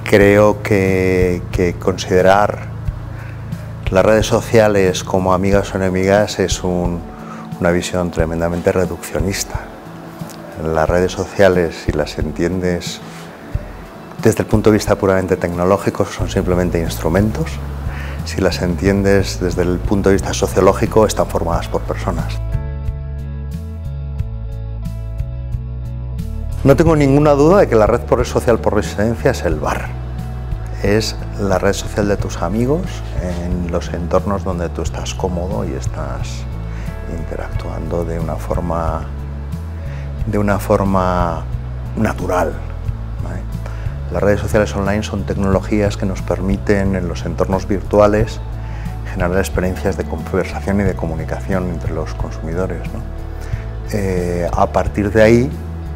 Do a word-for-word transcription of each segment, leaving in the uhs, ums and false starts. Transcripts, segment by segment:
Creo que, que considerar las redes sociales como amigas o enemigas es un, una visión tremendamente reduccionista. Las redes sociales, si las entiendes desde el punto de vista puramente tecnológico, son simplemente instrumentos. Si las entiendes desde el punto de vista sociológico, están formadas por personas. No tengo ninguna duda de que la red social por excelencia es el bar. Es la red social de tus amigos en los entornos donde tú estás cómodo y estás interactuando de una forma, de una forma natural, ¿vale? Las redes sociales online son tecnologías que nos permiten en los entornos virtuales generar experiencias de conversación y de comunicación entre los consumidores, ¿no? Eh, a partir de ahí,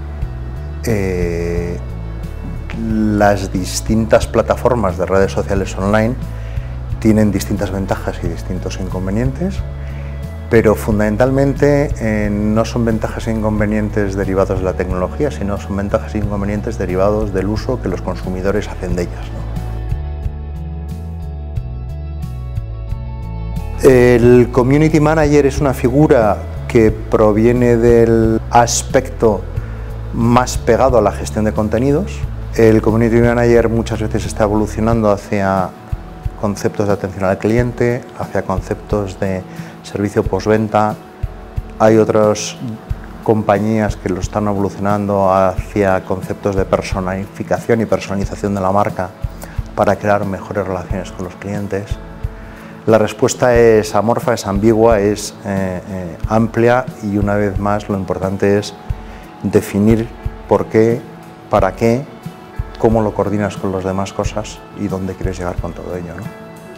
eh, las distintas plataformas de redes sociales online tienen distintas ventajas y distintos inconvenientes, pero fundamentalmente eh, no son ventajas e inconvenientes derivados de la tecnología, sino son ventajas e inconvenientes derivados del uso que los consumidores hacen de ellas, ¿no? El Community Manager es una figura que proviene del aspecto más pegado a la gestión de contenidos. El Community Manager muchas veces está evolucionando hacia conceptos de atención al cliente, hacia conceptos de servicio postventa. Hay otras compañías que lo están evolucionando hacia conceptos de personalificación y personalización de la marca para crear mejores relaciones con los clientes. La respuesta es amorfa, es ambigua, es eh, eh, amplia y una vez más lo importante es definir por qué, para qué, cómo lo coordinas con las demás cosas y dónde quieres llegar con todo ello, ¿no?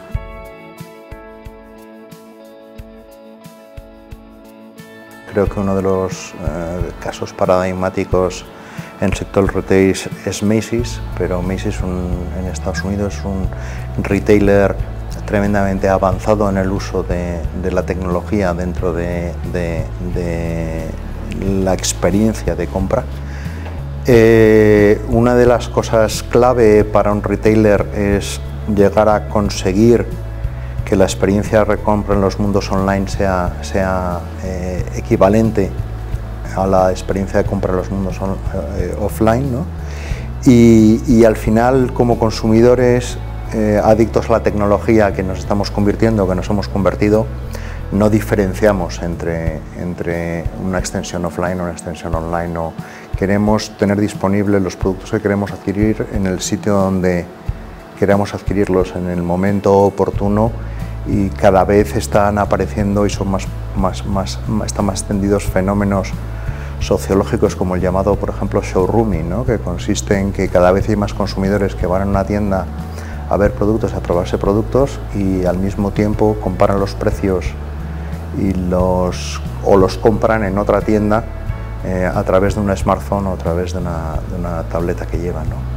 Creo que uno de los eh, casos paradigmáticos en el sector retail es Macy's, pero Macy's un, en Estados Unidos es un retailer tremendamente avanzado en el uso de, de la tecnología dentro de, de, de la experiencia de compra. Eh, una de las cosas clave para un retailer es llegar a conseguir que la experiencia de recompra en los mundos online sea, sea eh, equivalente a la experiencia de compra en los mundos on, eh, offline, ¿no? Y, y al final, como consumidores eh, adictos a la tecnología que nos estamos convirtiendo, que nos hemos convertido, no diferenciamos entre, entre una extensión offline o una extensión online. No. Queremos tener disponibles los productos que queremos adquirir en el sitio donde queramos adquirirlos en el momento oportuno, y cada vez están apareciendo y son más, más, más, están más extendidos fenómenos sociológicos como el llamado, por ejemplo, showrooming, ¿no? Que consiste en que cada vez hay más consumidores que van a una tienda a ver productos, a probarse productos y al mismo tiempo comparan los precios y los, o los compran en otra tienda eh, a través de un smartphone o a través de una, de una tableta que llevan, ¿no?